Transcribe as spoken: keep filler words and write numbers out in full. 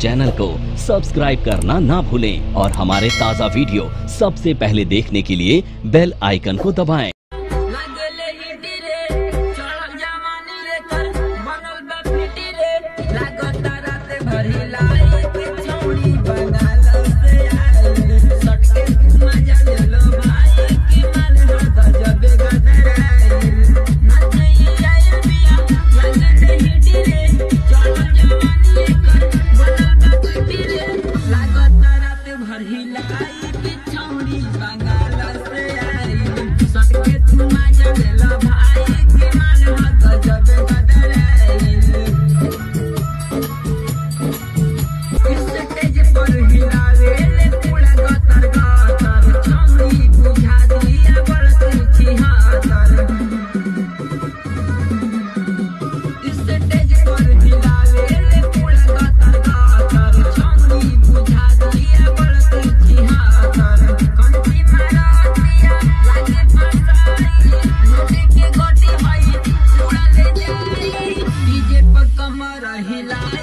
Channel को subscribe करना ना भूलें और हमारे ताज़ा वीडियो सबसे पहले देखने के लिए बेल आइकन को दबाएं। He lied.